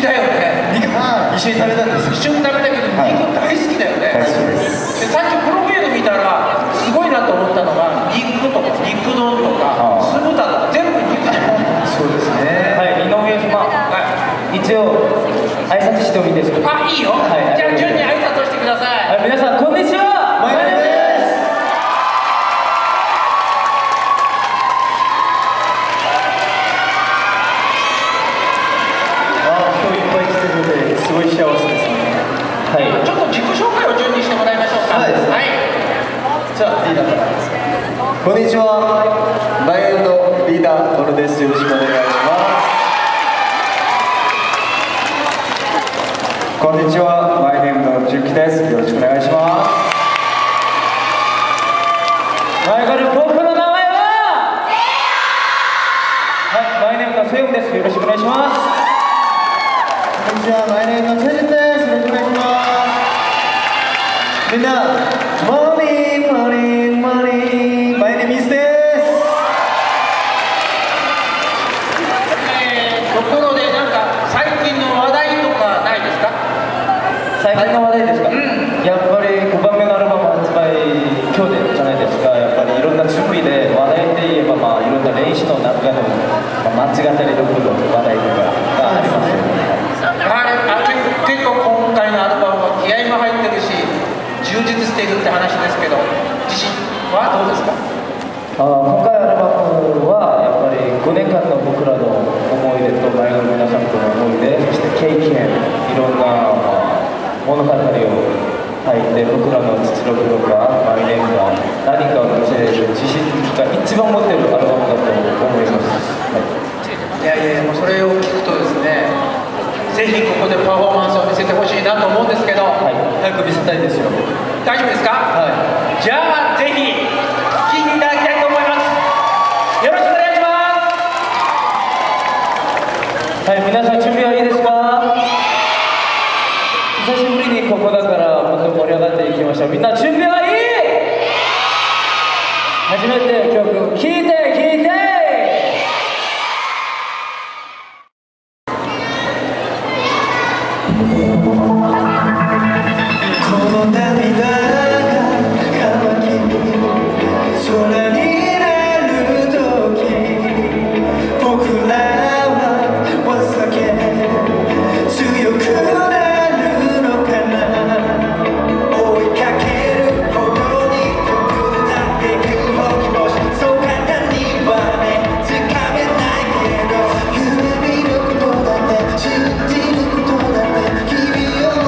だよね。 肉一緒に食べたんです。 一緒に食べたけど、肉大好きだよね。 大好きです。 で、さっきプロフィール見たらすごいなと思ったのが、肉とか肉丼とか酢豚とか全部肉じゃん。 そうですね。 はい、井上様、一応挨拶してもいいですか。 あ、いいよ。じゃあ順に挨拶をしてください。 皆さんこんにちは。 マイネームです。今日いっぱい来てくれてすごい幸せですね。 はい。 ちょっと自己紹介を順にしてもらいましょうか。 はい。じゃあリーダーから。こんにちは。マイエンドリーダートルです。よろしくお願いします。こんにちは。マイネームの純喜です。よろしくお願いします。 僕の名前は。はい、マイネームのセイムです。よろしくお願いします。 こんにちは。マイネームのチェジンです。よろしくお願いします。みんな、モーニングモーニングモーニング。マイネームイズです。 ところでなんか最近の話題とかないですか？ 最近の話題ですか。やっぱり5番目のアルバム発売今日でじゃないですか。やっぱりいろんな準備で話題で言えば、いろんな練習の中の、間違ったりどころの話題とかがありますよね。 結構今回のアルバムは気合いも入ってるし充実しているって話ですけど、自信はどうですか？ 今回アルバムはやっぱり5年間の僕らの思い出と前の皆さんとの思い出、そして経験、いろんな物語を入って僕らの実力とかマイネームが何かを見せれる自信が一番持ってるアルバムだと思います。 いやいや、もうそれを聞くとですね、ぜひここでパフォーマンスを見せてほしいなと思うんですけど、 早く見せたいですよ。 大丈夫ですか？じゃあぜひ聴いていただきたいと思います。よろしくお願いします。 はい、皆さん準備はいいですか？久しぶりにここだからもっと盛り上がっていきましょう。みんな準備はいい？初めて曲聴いてこの涙が乾き空になる時、僕らは忘れ強くなるのかな。追いかけるほどに遠くなっていく気持ち、そう簡単にはねつかめないけど、夢見ることだって信じることだって日々を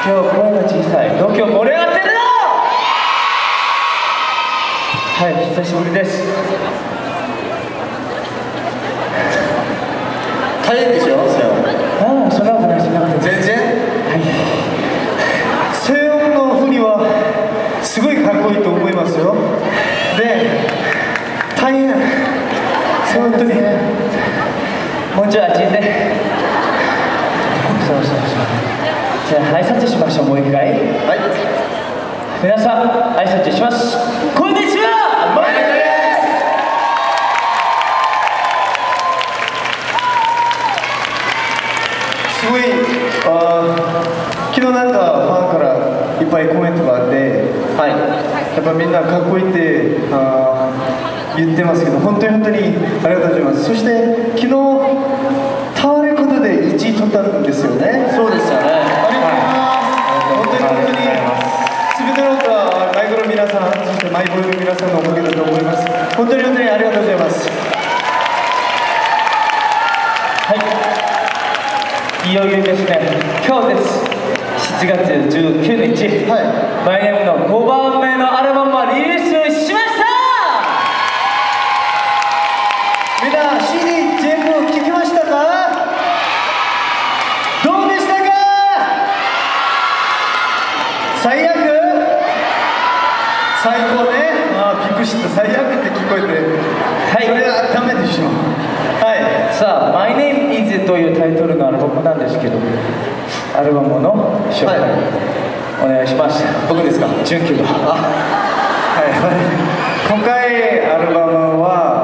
今日声が小さい。東京盛り上がってるの。はい、久しぶりです。 大変でしょ、 ああ、そんなことない、そんなことない。 全然。 はい。 セヨンの振りはすごいかっこいいと思いますよ。で、大変。本当に。 もうちょいあっち行って。そうそうそう。じゃあ挨拶しましょう、もう一回。 はい。 皆さん挨拶します。こんにちは、マイナです。 すごい、昨日なんかファンからいっぱいコメントがあって、はい、やっぱみんなかっこいいって言ってますけど、本当にありがとうございます。そして昨日タワーレコードで1位取ったんですよね。 そうですよね。 ありがとうございます。本当に全てのマイクの皆さん、そしてマイボーイの皆さんのおかげだと思います。本当にありがとうございます。 はい。いよいよですね。今日です。7月19日。はい。マイネームの5番目のアルバムをリリースしました。 みんな CD 全部聴きましたか？どうでしたか？最悪？最高ね。びっくりした。最悪って聞こえて。はい。それはダメでしょ。はい。 さあ、My Name Is というタイトルのアルバムなんですけど、アルバムの紹介、お願いします。 僕ですか？ 準急が。 はい。今回アルバムは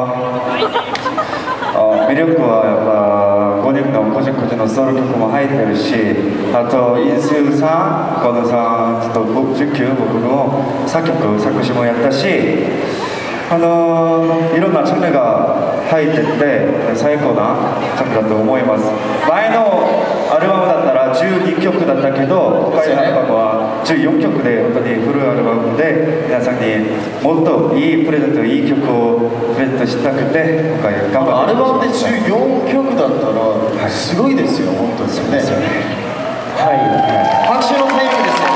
魅力はやっぱ5人の個人個人のソロ曲も入ってるし、あとインスーさん、コノさん、ちょっと準急僕の作曲作詞もやったし、いろんなジャンルが入ってて最高なジャンルだと思います。前のアルバムだったら12曲だったけど、今回のアルバムは14曲で本当にフルアルバムで皆さんにもっといいプレゼント、いい曲をプレゼントしたくて今回頑張って。アルバムで14曲だったらすごいですよ、本当にね。はい。拍手のタイムですよ。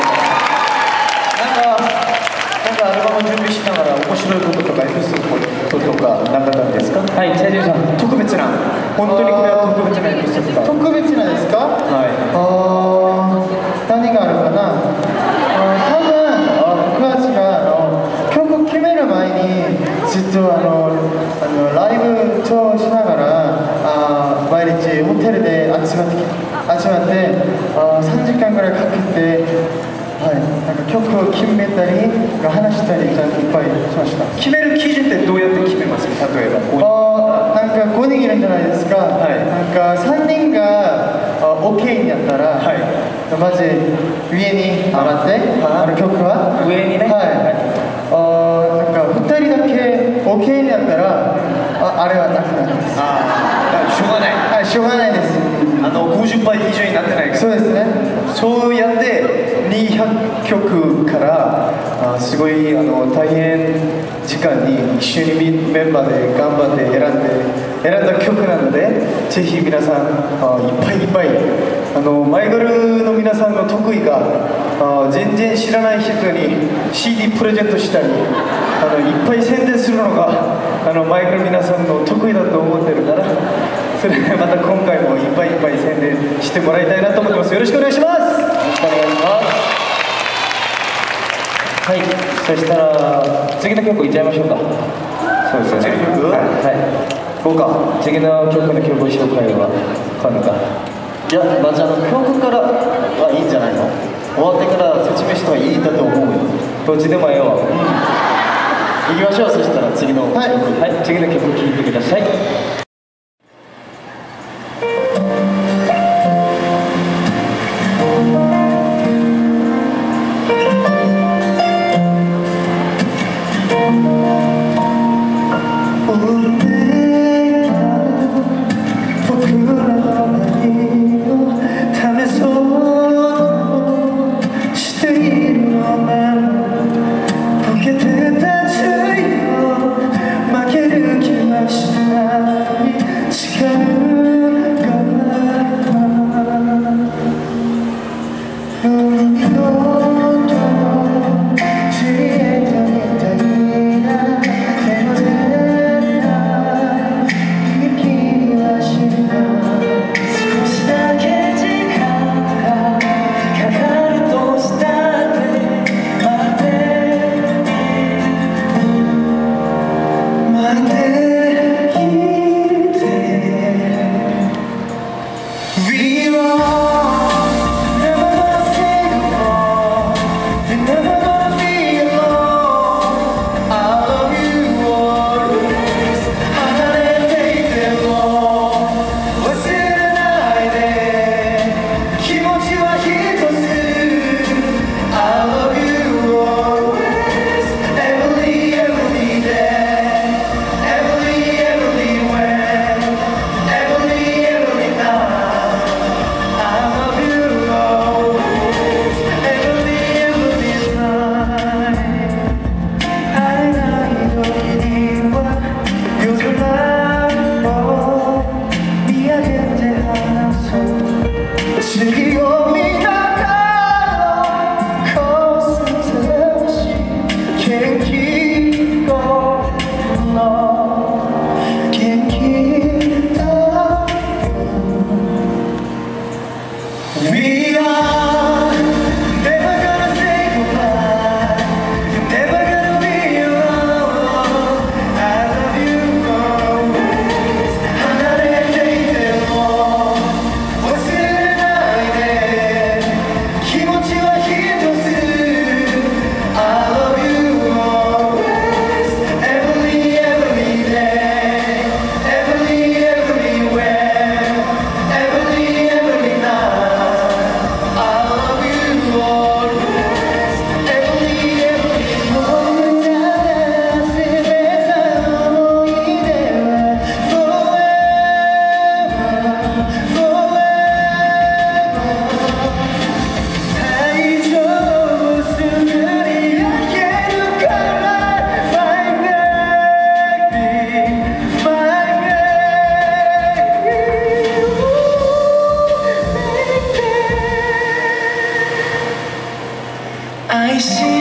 なんかアルバム準備しながら面白いこととかエピソードとかなかったんですか？ はい、チャージュさん。 特別な、本当にこれは特別なエピソード。特別なですか？はい。何があるかな？多分僕たちが曲決める前にずっとライブ調しながら毎日ホテルで集まって3時間ぐらいかけて。はい、なんか曲を決めたり話したりいっぱいしました。決める基準ってどうやって決めますか？例えばなんか5人いるんじゃないですか。はい、なんか3人がOK になったら、はい、まず上に上がって曲は上にね、 はい、なんか2人だけ OK になったらあれはなくなります。しょうがない。はい、しょうがないです。50倍以上になってないから。そうですね。そうやって200曲からすごい大変時間に一緒にメンバーで頑張って選んだ曲なので、ぜひ皆さんいっぱいいっぱいマイグルの皆さんの得意が全然知らない人に CD プレゼントしたりいっぱい宣伝するのがマイグル皆さんの得意だと思ってるから、それまた今回もいっぱいいっぱい宣伝してもらいたいなと思ってます。よろしくお願いします。よろしくお願いします。 はい、そしたら次の曲いっちゃいましょうか。 そうですよね。次の曲？はい。こうか。 次の曲の曲紹介は今度か。 いや、まず曲からはいいんじゃないの？終わってから説明した方がいいんだと思うよ。 どっちでもええわ。 行きましょう。そしたら次の曲。はい、 次の曲聴いてください。 負ける気はしない愛し